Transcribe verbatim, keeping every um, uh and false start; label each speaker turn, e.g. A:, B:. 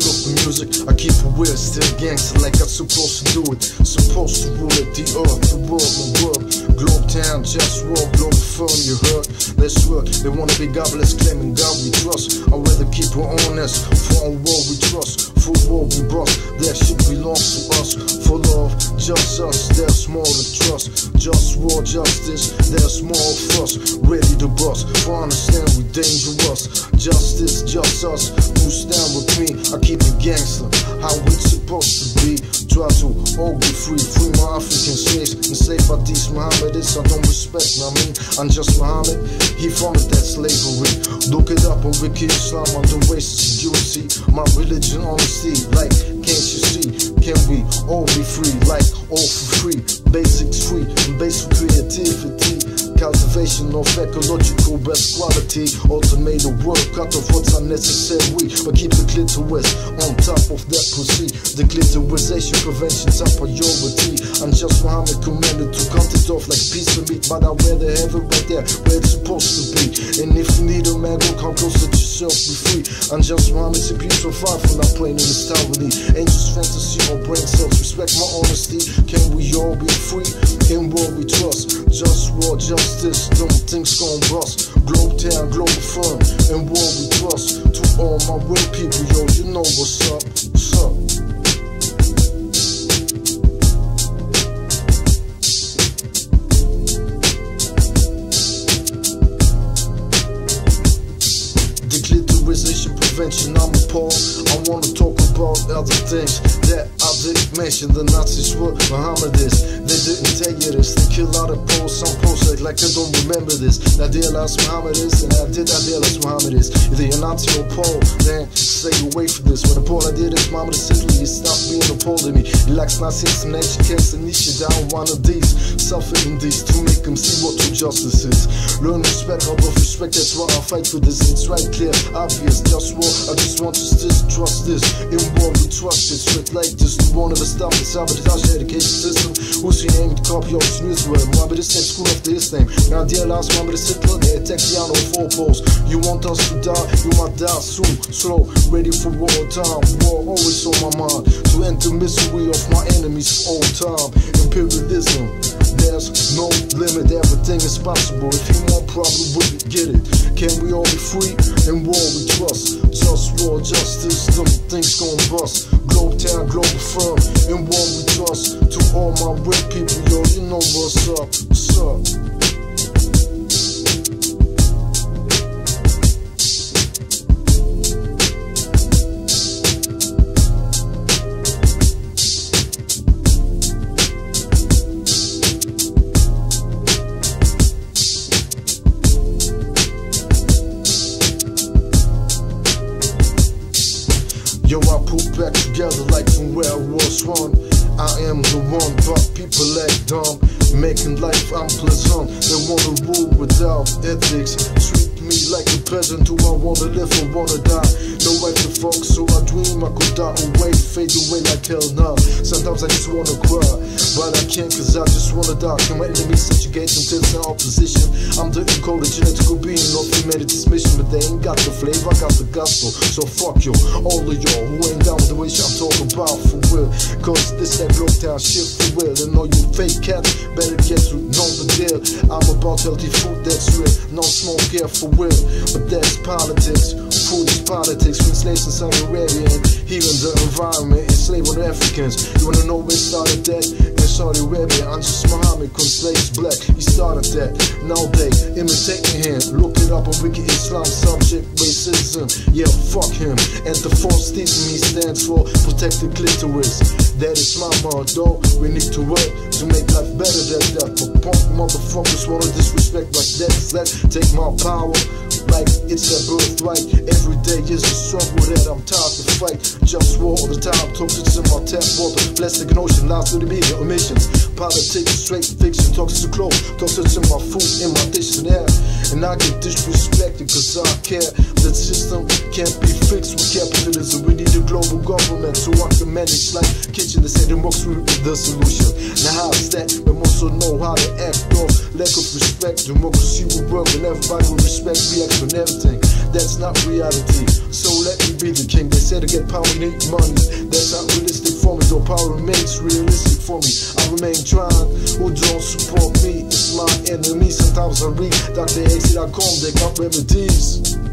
A: of the music, I keep it weird, still gangster like I'm supposed to do it. Supposed to rule it, the earth, the world, my world. Globetown, JustWar, Globalfirm, you heard? Let's work, they wanna be godless, claiming God we trust. I'd rather keep it honest, for a world we trust. For war we bust, that shit belongs to us. For love, just us, there's more to trust. Just war, justice, there's more of us. Ready to bust, for understand we dangerous. Justice, just us, who stand with me. I keep it gangster, how it's supposed to be. Try to all be free, free my African slaves. Enslaved by these Mohammedists, I don't respect, I mean, I'm just Muhammad. He founded that slavery. Look it up on Wiki Islam, on the racist security. My religion, honesty, like, can't you see? Can we all be free, like, all for free? Basics free, and basic creativity. Cultivation of ecological best quality. Automated work, cut off what's unnecessary, but keep the clitoris on top of that pussy. The clitorisation prevention top priority. I'm just Muhammad commanded to cut it off like a piece of meat, but I'd rather have it right there where it's supposed to be. And if you need a man, go come closer to yourself, be free. I'm just Muhammad, C P so far from not playing in this town with me. Angels, fantasy, or brain cells, respect my honesty. Can we all be free in what we trust? Just war, justice, them things gon' bust. Globetown, Globalfirm, and war we trust. To all my real people, yo, you know what's up, what's up. Declitorization prevention, I'm appalled. I wanna talk about other things that I didn't mention. The Nazis were Mohammedists. They didn't tell you this. They kill out of Poles. Some Poles act like they don't remember this. I realized Mohammedists, and I did I realize Mohammedists. Either you're Nazi or Pole, then stay away from this. When the Pole I did is Mohammed Italy, you stop being a Pole to me. He likes Nazis and educates and niche down one of these. Suffering these to make them see what true justice is. Learn respect, out of respect, that's why I fight for this. It's right clear, obvious, just war. I just want you to trust this. In war we trust it, straight like this. The one of the stuff, the sabotage education system. Who's your name? Copy of Israel. Mohammed is named school after his name. Now dear last Mohammed is Hitler, they attack the on four poles. You want us to die, you might die soon. Slow, ready for war time. War always on my mind. To end the misery of my enemies all time. Imperialism, there's no limit, everything is possible. If you want problem with it, get it. Can we all be free? In war we trust. Just war, justice, them things gon' bust. Globetown, Globalfirm, in war we trust. To all my real people, yo, you know what's up, what's up. Yo, I put back together like from where I was one. I am the one, but people act dumb, making life unpleasant. They wanna rule without ethics. Treat me like a peasant. Do I wanna live or wanna die? No right to fuck, so I dream I could die away, fade away like hell now. Sometimes I just wanna cry, but I can't cause I just wanna die. Can my enemies subjugate until it's in opposition? I'm the encoded genetical being of humanity's mission, but they ain't got the flavor, I got the gospel. So fuck you, all of y'all who ain't down with the wish I'm talking about for real. Cause this that Globetown shit for real. And all you fake cats better get to know the deal. I'm about healthy food that's real, no smoke here for real. But that's politics, food is politics. When slaves in Saudi Arabia and healing the environment, enslaving Africans. You wanna know where it started that? In Saudi Arabia, I'm just Muhammad, cause slaves black, he started that. Now they imitating him, look it up on Wiki Islam, subject racism. Yeah, fuck him. And the false theism he stands for, protect the clitoris. That is my motto, we need to work to make life better than that. But punk motherfuckers wanna disrespect like that. Let's take my power like it's their birthright. Every day is a struggle that I'm tired to fight. Just war all the time, toxins in my tap water. Plastic and ocean, lies to the media, emissions. Politics, straight fiction, toxic clothes. Toxins in my food, in my dishes and air. And I get disrespected cause I care. The system can't be fixed with capitalism. We need a global government so I can manage like kitchen. They say democracy is the solution. Now how's that? We also know how to act off lack of respect. Democracy will work when everybody will respect, react on everything. That's not reality. So let me be the king. They say to get power need money. That's not realistic for me, though power remains realistic for me. I remain trying. Who don't support me is my enemy. Sometimes I read Doctor X T dot com, they got remedies.